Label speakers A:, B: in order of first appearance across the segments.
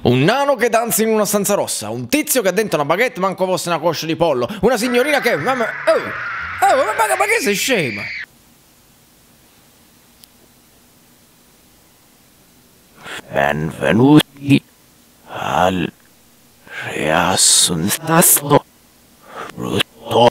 A: Un nano che danza in una stanza rossa, un tizio che ha dentro una baguette manco fosse una coscia di pollo, una signorina che... ma che sei scema?
B: Benvenuti al riassuntato brutto.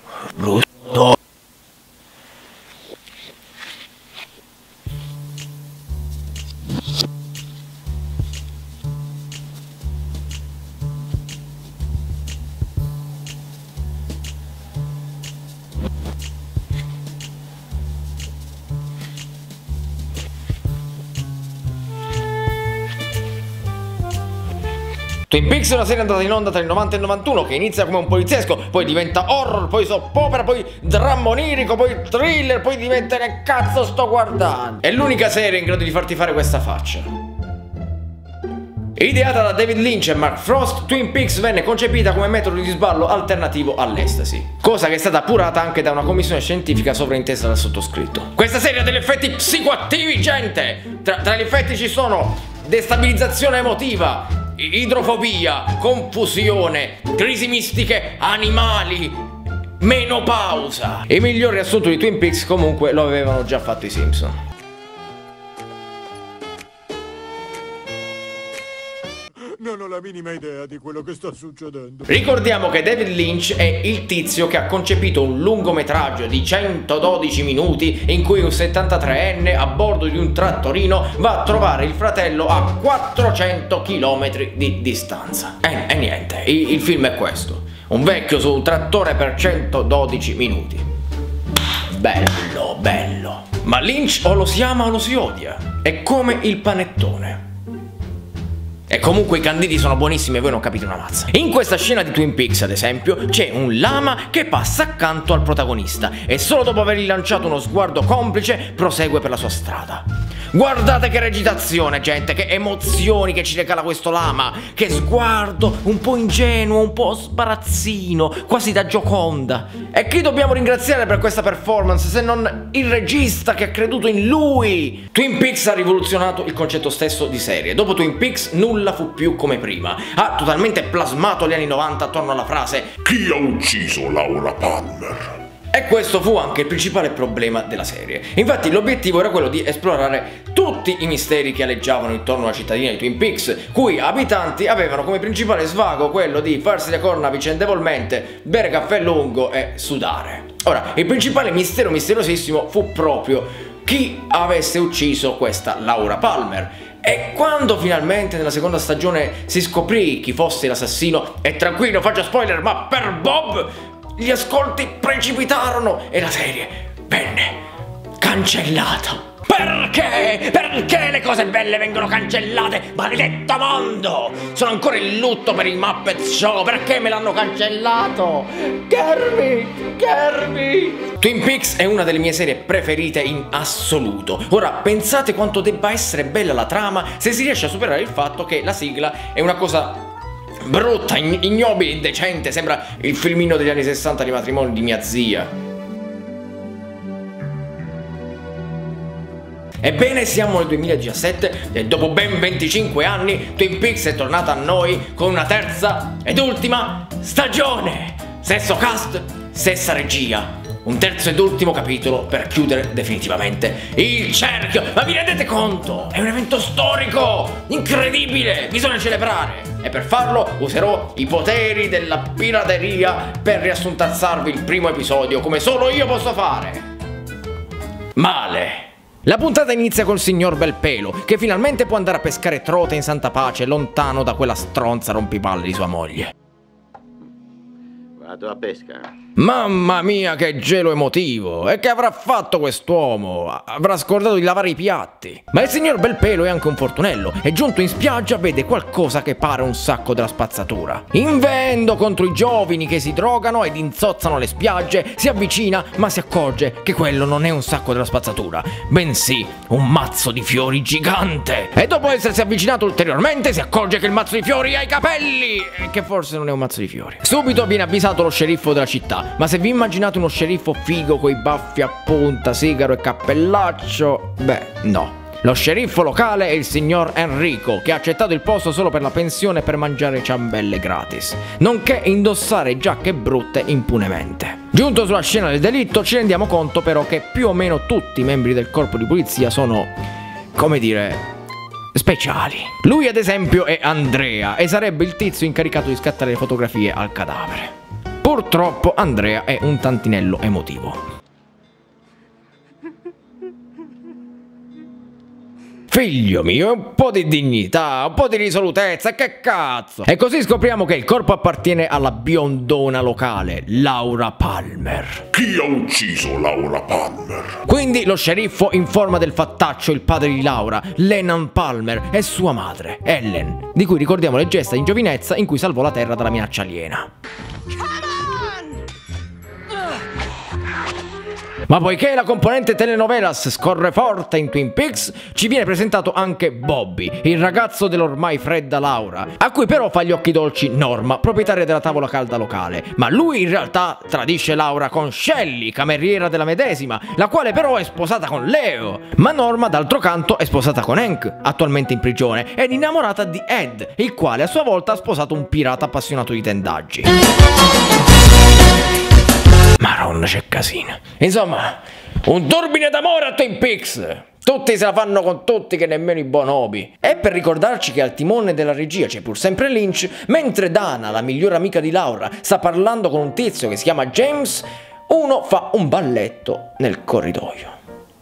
A: Twin Peaks è una serie andata in onda tra il 90 e il 91 che inizia come un poliziesco, poi diventa horror, poi soap opera, poi dramma onirico, poi thriller, poi diventa che cazzo sto guardando. È l'unica serie in grado di farti fare questa faccia. Ideata da David Lynch e Mark Frost, Twin Peaks venne concepita come metodo di sballo alternativo all'estasi, cosa che è stata appurata anche da una commissione scientifica sovraintesa dal sottoscritto. Questa serie ha degli effetti psicoattivi, gente! Tra gli effetti ci sono destabilizzazione emotiva, idrofobia, confusione, crisi mistiche animali, menopausa. Il miglior riassunto di Twin Peaks comunque lo avevano già fatto i Simpson.
C: Non ho la minima idea di quello che sta succedendo.
A: Ricordiamo che David Lynch è il tizio che ha concepito un lungometraggio di 112 minuti in cui un 73enne a bordo di un trattorino va a trovare il fratello a 400 km di distanza. E niente, il film è questo. Un vecchio su un trattore per 112 minuti. Bello, bello. Ma Lynch o lo si ama o lo si odia. È come il panettone. E comunque i canditi sono buonissimi e voi non capite una mazza. In questa scena di Twin Peaks, ad esempio, c'è un lama che passa accanto al protagonista e solo dopo avergli lanciato uno sguardo complice prosegue per la sua strada. Guardate che recitazione, gente, che emozioni che ci regala questo lama, che sguardo un po' ingenuo, un po' sbarazzino, quasi da Gioconda. E chi dobbiamo ringraziare per questa performance se non il regista che ha creduto in lui? Twin Peaks ha rivoluzionato il concetto stesso di serie. Dopo Twin Peaks nulla fu più come prima. Ha totalmente plasmato gli anni 90 attorno alla frase
D: "Chi ha ucciso Laura Palmer?"
A: E questo fu anche il principale problema della serie. Infatti l'obiettivo era quello di esplorare tutti i misteri che aleggiavano intorno alla cittadina di Twin Peaks, cui abitanti avevano come principale svago quello di farsi le corna vicendevolmente, bere caffè lungo e sudare. Ora, il principale mistero misteriosissimo fu proprio chi avesse ucciso questa Laura Palmer. E quando finalmente nella seconda stagione si scoprì chi fosse l'assassino, e tranquillo, faccio spoiler, ma per Bob gli ascolti precipitarono e la serie venne cancellata. Perché? Perché le cose belle vengono cancellate? Maledetto mondo! Sono ancora in lutto per il Muppet Show. Perché me l'hanno cancellato? Kermit! Twin Peaks è una delle mie serie preferite in assoluto. Ora, pensate quanto debba essere bella la trama se si riesce a superare il fatto che la sigla è una cosa brutta, ignobile, indecente. Sembra il filmino degli anni 60 di matrimonio di mia zia. Ebbene, siamo nel 2017 e dopo ben 25 anni Twin Peaks è tornata a noi con una terza ed ultima stagione. Stesso cast, stessa regia, un terzo ed ultimo capitolo per chiudere definitivamente il cerchio. Ma vi rendete conto? È un evento storico incredibile, bisogna celebrare. E per farlo userò i poteri della pirateria per riassuntazzarvi il primo episodio come solo io posso fare. Male. La puntata inizia col signor Belpelo, che finalmente può andare a pescare trote in santa pace, lontano da quella stronza rompipalle di sua moglie.
B: Vado a pesca.
A: Mamma mia, che gelo emotivo! E che avrà fatto quest'uomo? Avrà scordato di lavare i piatti. Ma il signor Belpelo è anche un fortunello e giunto in spiaggia vede qualcosa che pare un sacco della spazzatura. Invendo contro i giovani che si drogano ed inzozzano le spiagge, si avvicina ma si accorge che quello non è un sacco della spazzatura, bensì un mazzo di fiori gigante. E dopo essersi avvicinato ulteriormente si accorge che il mazzo di fiori ha i capelli e che forse non è un mazzo di fiori. Subito viene avvisato lo sceriffo della città. Ma se vi immaginate uno sceriffo figo coi baffi a punta, sigaro e cappellaccio, beh, no. Lo sceriffo locale è il signor Enrico, che ha accettato il posto solo per la pensione per mangiare ciambelle gratis, nonché indossare giacche brutte impunemente. Giunto sulla scena del delitto ci rendiamo conto però che più o meno tutti i membri del corpo di polizia sono, come dire, speciali. Lui ad esempio è Andrea e sarebbe il tizio incaricato di scattare le fotografie al cadavere. Purtroppo Andrea è un tantinello emotivo. Figlio mio, un po' di dignità, un po' di risolutezza, che cazzo! E così scopriamo che il corpo appartiene alla biondona locale, Laura Palmer.
D: Chi ha ucciso Laura Palmer?
A: Quindi lo sceriffo informa del fattaccio il padre di Laura, Lennon Palmer, e sua madre, Ellen, di cui ricordiamo le gesta in giovinezza in cui salvò la terra dalla minaccia aliena. Ma poiché la componente telenovelas scorre forte in Twin Peaks, ci viene presentato anche Bobby, il ragazzo dell'ormai fredda Laura, a cui però fa gli occhi dolci Norma, proprietaria della tavola calda locale. Ma lui in realtà tradisce Laura con Shelley, cameriera della medesima, la quale però è sposata con Leo. Ma Norma, d'altro canto, è sposata con Hank, attualmente in prigione, ed innamorata di Ed, il quale a sua volta ha sposato un pirata appassionato di tendaggi. Maronna, c'è casino. Insomma, un turbine d'amore a Twin Peaks. Tutti se la fanno con tutti, che nemmeno i bonobi. E per ricordarci che al timone della regia c'è pur sempre Lynch, mentre Dana, la migliore amica di Laura, sta parlando con un tizio che si chiama James, uno fa un balletto nel corridoio.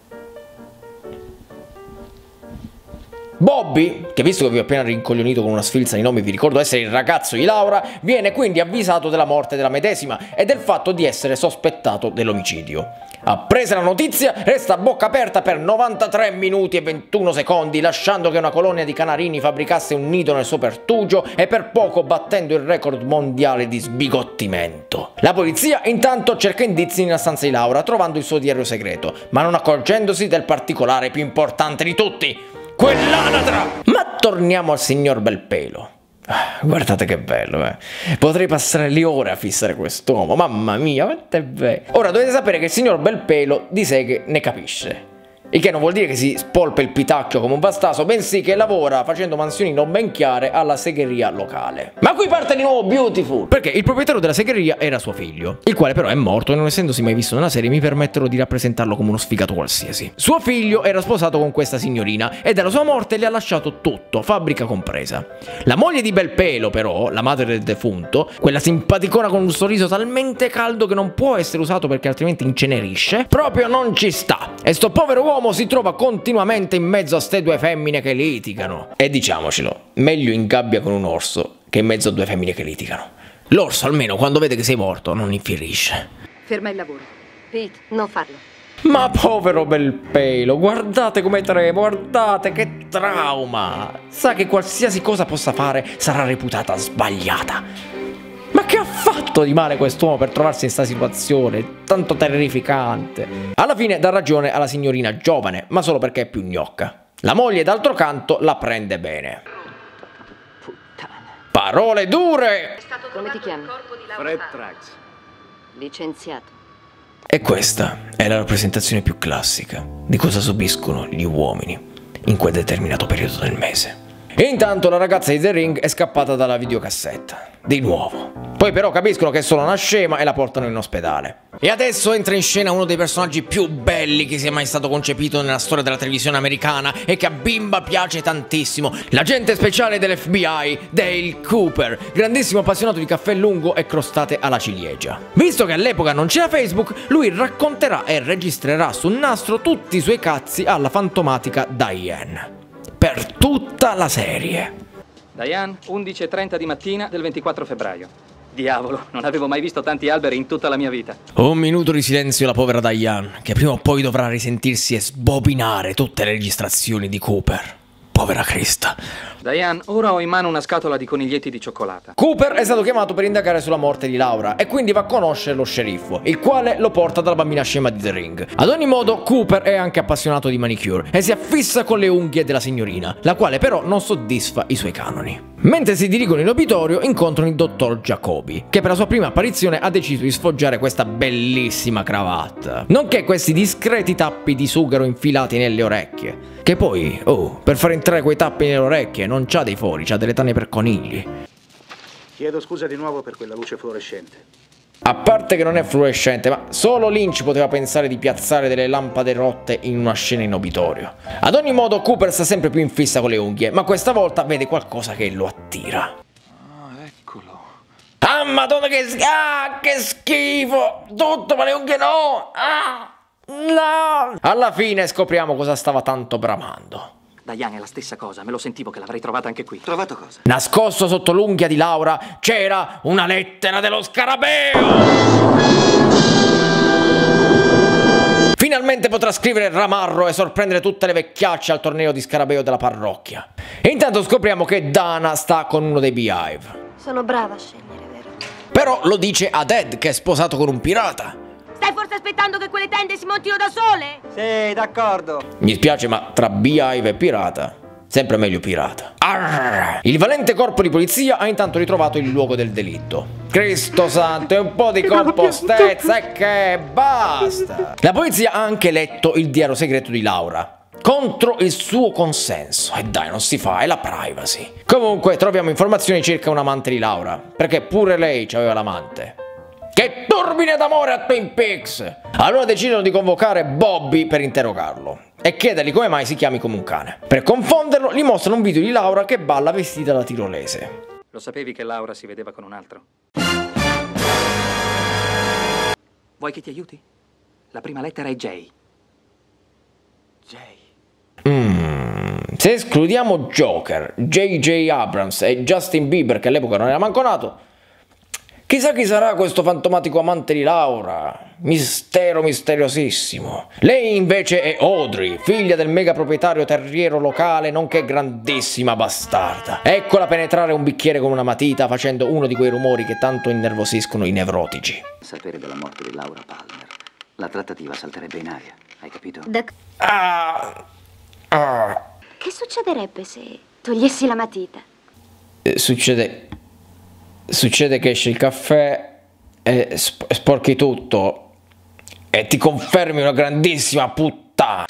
A: Bobby, che visto che vi ho appena rincoglionito con una sfilza di nomi vi ricordo essere il ragazzo di Laura, viene quindi avvisato della morte della medesima e del fatto di essere sospettato dell'omicidio. Appresa la notizia, resta a bocca aperta per 93 minuti e 21 secondi, lasciando che una colonia di canarini fabbricasse un nido nel suo pertugio e per poco battendo il record mondiale di sbigottimento. La polizia intanto cerca indizi nella stanza di Laura, trovando il suo diario segreto, ma non accorgendosi del particolare più importante di tutti: quell'anatra! Ma torniamo al signor Belpelo. Guardate che bello, Potrei passare le ore a fissare quest'uomo, mamma mia, quanto è bello. Ora dovete sapere che il signor Belpelo di seghe ne capisce. Il che non vuol dire che si spolpa il pitacchio come un bastaso, bensì che lavora facendo mansioni non ben chiare alla segheria locale. Ma qui parte di nuovo Beautiful, perché il proprietario della segheria era suo figlio, il quale però è morto e non essendosi mai visto nella serie mi permetterò di rappresentarlo come uno sfigato qualsiasi. Suo figlio era sposato con questa signorina e dalla sua morte le ha lasciato tutto, fabbrica compresa. La moglie di Belpelo però, la madre del defunto, quella simpaticona con un sorriso talmente caldo che non può essere usato perché altrimenti incenerisce, proprio non ci sta. E sto povero uomo si trova continuamente in mezzo a ste due femmine che litigano. E diciamocelo, meglio in gabbia con un orso che in mezzo a due femmine che litigano. L'orso almeno quando vede che sei morto non infierisce.
E: Ferma il lavoro. Pete, non farlo.
A: Ma povero Belpelo, guardate come trema, guardate che trauma. Sa che qualsiasi cosa possa fare sarà reputata sbagliata. Ma che ha fatto di male quest'uomo per trovarsi in questa situazione tanto terrificante? Alla fine dà ragione alla signorina giovane, ma solo perché è più gnocca. La moglie d'altro canto la prende bene.
E: Puttana.
A: Parole dure!
E: Come ti chiami?
C: Fred Trax.
E: Licenziato.
A: E questa è la rappresentazione più classica di cosa subiscono gli uomini in quel determinato periodo del mese. E intanto la ragazza di The Ring è scappata dalla videocassetta. Di nuovo. Poi però capiscono che è solo una scema e la portano in ospedale. E adesso entra in scena uno dei personaggi più belli che sia mai stato concepito nella storia della televisione americana e che a bimba piace tantissimo. L'agente speciale dell'FBI, Dale Cooper, grandissimo appassionato di caffè lungo e crostate alla ciliegia. Visto che all'epoca non c'era Facebook, lui racconterà e registrerà sul nastro tutti i suoi cazzi alla fantomatica Diane. Per tutta la serie.
F: Diane, 11:30 di mattina del 24 febbraio. Diavolo, non avevo mai visto tanti alberi in tutta la mia vita.
A: Un minuto di silenzio alla povera Diane, che prima o poi dovrà risentirsi e sbobinare tutte le registrazioni di Cooper. Povera Krista.
F: Diane, ora ho in mano una scatola di coniglietti di cioccolata.
A: Cooper è stato chiamato per indagare sulla morte di Laura e quindi va a conoscere lo sceriffo, il quale lo porta dalla bambina scema di The Ring. Ad ogni modo, Cooper è anche appassionato di manicure e si affissa con le unghie della signorina, la quale però non soddisfa i suoi canoni. Mentre si dirigono in obitorio incontrano il dottor Jacobi, che per la sua prima apparizione ha deciso di sfoggiare questa bellissima cravatta, nonché questi discreti tappi di sughero infilati nelle orecchie, che poi, per far entrare quei tappi nelle orecchie non c'ha dei fori, c'ha delle tane per conigli.
G: Chiedo scusa di nuovo per quella luce fluorescente.
A: A parte che non è fluorescente, ma solo Lynch poteva pensare di piazzare delle lampade rotte in una scena in obitorio. Ad ogni modo Cooper sta sempre più in fissa con le unghie, ma questa volta vede qualcosa che lo attira.
G: Ah, eccolo.
A: Ah, madonna che schifo! Tutto ma le unghie no! Ah, no! Alla fine scopriamo cosa stava tanto bramando.
F: Diane è la stessa cosa, me lo sentivo che l'avrei trovata anche qui.
G: Trovato cosa?
A: Nascosto sotto l'unghia di Laura c'era una lettera dello scarabeo! Finalmente potrà scrivere il ramarro e sorprendere tutte le vecchiacce al torneo di scarabeo della parrocchia. E intanto scopriamo che Dana sta con uno dei Beehive.
H: Sono brava a scegliere, vero?
A: Però lo dice ad Ed, che è sposato con un pirata.
H: Stai forse aspettando che quelle tende si montino da sole?
G: Sì, d'accordo.
A: Mi spiace, ma tra Beehive e pirata, sempre meglio pirata. Arr! Il valente corpo di polizia ha intanto ritrovato il luogo del delitto. Cristo santo, è un po' di compostezza e che basta! La polizia ha anche letto il diario segreto di Laura, contro il suo consenso. E dai, non si fa, è la privacy. Comunque troviamo informazioni circa un amante di Laura, perché pure lei aveva l'amante. Che turbine d'amore a Twin Peaks! Allora decidono di convocare Bobby per interrogarlo e chiedergli come mai si chiami come un cane. Per confonderlo gli mostrano un video di Laura che balla vestita da tirolese.
F: Lo sapevi che Laura si vedeva con un altro? Vuoi che ti aiuti? La prima lettera è J.
A: Se escludiamo Joker, J.J. Abrams e Justin Bieber, che all'epoca non era manco nato, chissà chi sarà questo fantomatico amante di Laura. Mistero misteriosissimo. Lei invece è Audrey, figlia del mega proprietario terriero locale, nonché grandissima bastarda. Eccola penetrare un bicchiere con una matita, facendo uno di quei rumori che tanto innervosiscono i nevrotici.
I: Sapere della morte di Laura Palmer. La trattativa salterebbe in aria, hai capito?
H: Che succederebbe se togliessi la matita?
A: Succede che esce il caffè e sporchi tutto e ti confermi una grandissima puttana.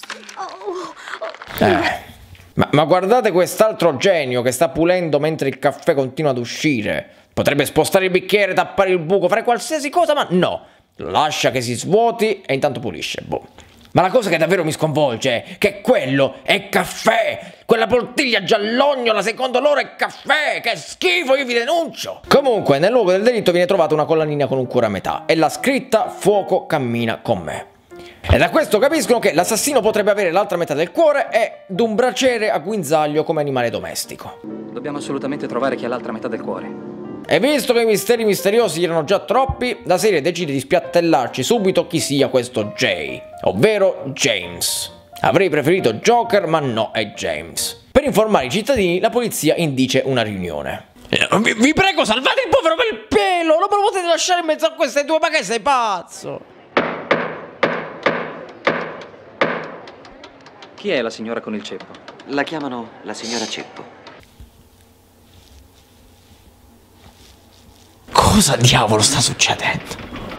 A: Ma guardate quest'altro genio che sta pulendo mentre il caffè continua ad uscire. Potrebbe spostare il bicchiere, tappare il buco, fare qualsiasi cosa, ma no. Lascia che si svuoti e intanto pulisce. Boh. Ma la cosa che davvero mi sconvolge è che quello è caffè! Quella bottiglia giallognola secondo loro è caffè! Che schifo, io vi denuncio! Comunque, nel luogo del delitto viene trovata una collanina con un cuore a metà e la scritta "Fuoco cammina con me". E da questo capiscono che l'assassino potrebbe avere l'altra metà del cuore ed un braciere a guinzaglio come animale domestico.
F: Dobbiamo assolutamente trovare chi ha l'altra metà del cuore.
A: E visto che i misteri misteriosi erano già troppi, la serie decide di spiattellarci subito chi sia questo Jay, ovvero James. Avrei preferito Joker, ma no, è James. Per informare i cittadini, la polizia indice una riunione. Vi prego, salvate il povero per il pelo! Non me lo potete lasciare in mezzo a queste due, ma che sei pazzo?
F: Chi è la signora con il ceppo?
I: La chiamano la signora Ceppo.
A: Cosa diavolo sta succedendo?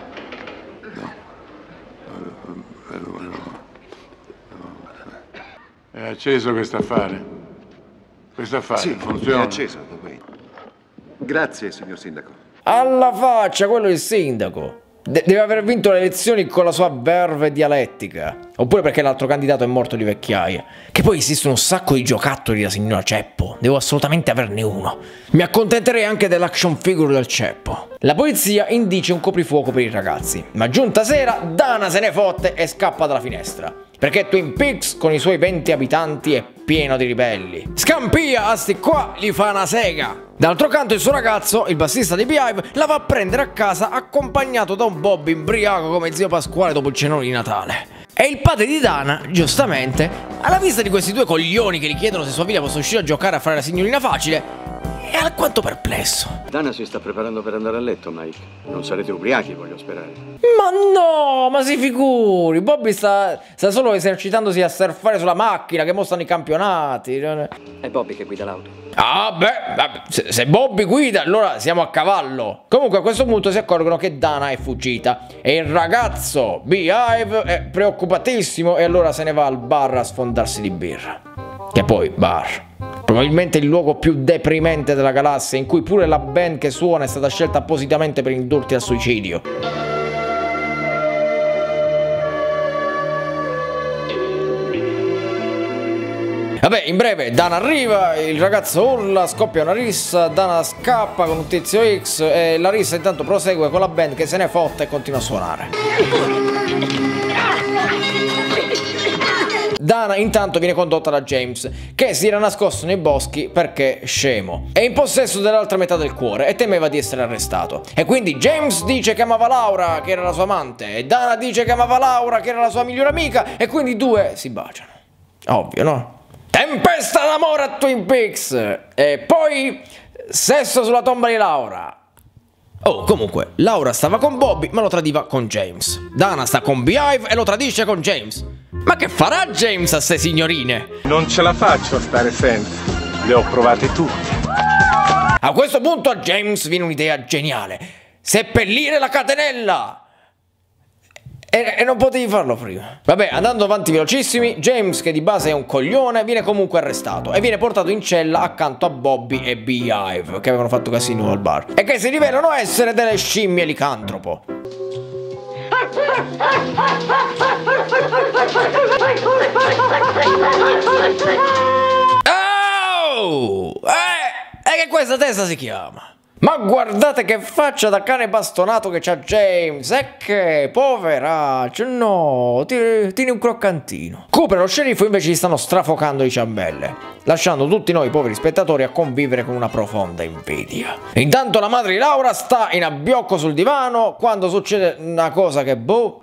C: È acceso questo affare. Questo affare
J: Sì,
C: funziona.
J: è acceso. Grazie, signor sindaco.
A: Alla faccia, quello è il sindaco. Deve aver vinto le elezioni con la sua verve dialettica. Oppure perché l'altro candidato è morto di vecchiaia. Che poi esistono un sacco di giocattoli da signora Ceppo. Devo assolutamente averne uno. Mi accontenterei anche dell'action figure del Ceppo. La polizia indice un coprifuoco per i ragazzi. Ma giunta sera, Dana se ne fotte e scappa dalla finestra. Perché Twin Peaks, con i suoi 20 abitanti, è pieno di ribelli. Scampia, a sti qua gli fa una sega. D'altro canto il suo ragazzo, il bassista di Beehive, la va a prendere a casa accompagnato da un Bobby imbriaco come zio Pasquale dopo il cenone di Natale. E il padre di Dana, giustamente, alla vista di questi due coglioni che gli chiedono se sua figlia possa uscire a giocare a fare la signorina facile, è alquanto perplesso.
K: Dana si sta preparando per andare a letto, Mike. Non sarete ubriachi, voglio sperare.
A: Ma no, ma si figuri, Bobby sta solo esercitandosi a surfare sulla macchina, che mostrano i campionati.
F: È Bobby che guida l'auto.
A: Ah beh, se Bobby guida allora siamo a cavallo. Comunque a questo punto si accorgono che Dana è fuggita e il ragazzo Beehive è preoccupatissimo e allora se ne va al bar a sfondarsi di birra. Che poi bar, probabilmente il luogo più deprimente della galassia, in cui pure la band che suona è stata scelta appositamente per indurti al suicidio. Vabbè, in breve, Dana arriva, il ragazzo urla, scoppia una rissa, Dana scappa con un tizio X e la rissa intanto prosegue con la band che se ne fotte e continua a suonare. Dana intanto viene condotta da James, che si era nascosto nei boschi perché scemo, è in possesso dell'altra metà del cuore e temeva di essere arrestato. E quindi James dice che amava Laura, che era la sua amante, e Dana dice che amava Laura, che era la sua migliore amica, e quindi i due si baciano. Ovvio, no? Tempesta d'amore a Twin Peaks! E poi sesso sulla tomba di Laura. Oh, comunque, Laura stava con Bobby, ma lo tradiva con James. Dana sta con Beehive e lo tradisce con James. Ma che farà James a ste signorine?
L: Non ce la faccio a stare senza. Le ho provate tutte.
A: A questo punto a James viene un'idea geniale. Seppellire la catenella! E non potevi farlo prima. Vabbè, andando avanti velocissimi, James, che di base è un coglione, viene comunque arrestato e viene portato in cella accanto a Bobby e Beehive, che avevano fatto casino al bar e che si rivelano essere delle scimmie licantropo. Oh! E che questa testa si chiama? Ma guardate che faccia da cane bastonato che c'ha James, e che poveraccio, no, tieni un croccantino. Cooper e lo sceriffo invece gli stanno strafocando di ciambelle, lasciando tutti noi poveri spettatori a convivere con una profonda invidia. Intanto la madre di Laura sta in abbiocco sul divano quando succede una cosa che boh.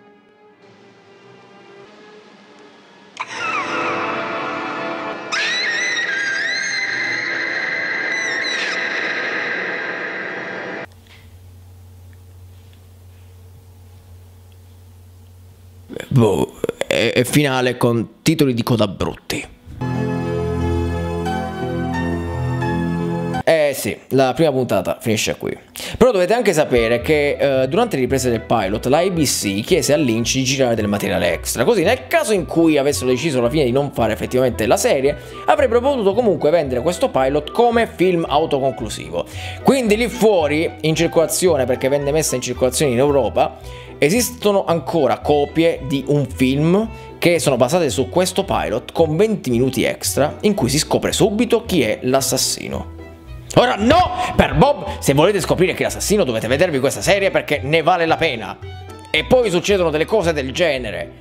A: Boh, è finale con titoli di coda brutti. Sì, la prima puntata finisce qui. Però dovete anche sapere che durante le riprese del pilot la ABC chiese a Lynch di girare del materiale extra, così nel caso in cui avessero deciso alla fine di non fare effettivamente la serie, avrebbero potuto comunque vendere questo pilot come film autoconclusivo. Quindi lì fuori, in circolazione, perché venne messa in circolazione in Europa, esistono ancora copie di un film che sono basate su questo pilot con 20 minuti extra in cui si scopre subito chi è l'assassino. Ora no, per Bob, se volete scoprire chi è l'assassino dovete vedervi questa serie perché ne vale la pena. E poi succedono delle cose del genere.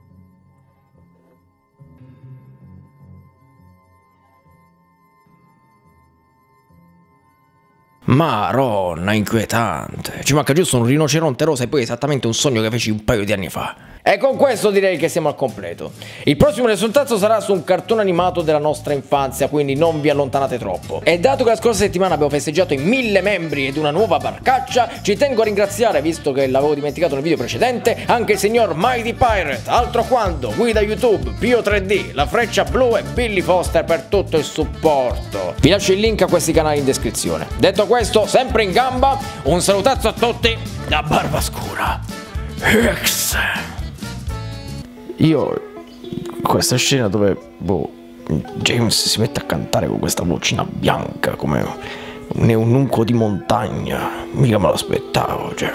A: Maronna, inquietante. Ci manca giusto un rinoceronte rosa e poi esattamente un sogno che feci un paio di anni fa. E con questo direi che siamo al completo. Il prossimo risultato sarà su un cartone animato della nostra infanzia, quindi non vi allontanate troppo. E dato che la scorsa settimana abbiamo festeggiato i 1000 membri ed una nuova barcaccia, ci tengo a ringraziare, visto che l'avevo dimenticato nel video precedente, anche il signor Mighty Pirate, Altro Quando, Guida YouTube, Pio 3D, La Freccia Blu e Billy Foster per tutto il supporto. Vi lascio il link a questi canali in descrizione. Detto questo, sempre in gamba, un salutazzo a tutti da Barbascura X. Io, questa scena dove, James si mette a cantare con questa vocina bianca come un eunuco di montagna, mica me lo aspettavo, cioè.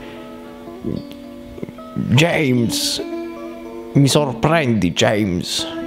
A: James, mi sorprendi, James.